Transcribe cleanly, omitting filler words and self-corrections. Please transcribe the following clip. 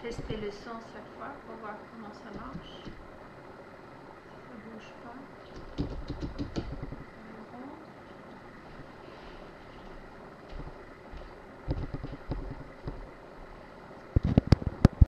tester le son cette fois pour voir comment ça marche.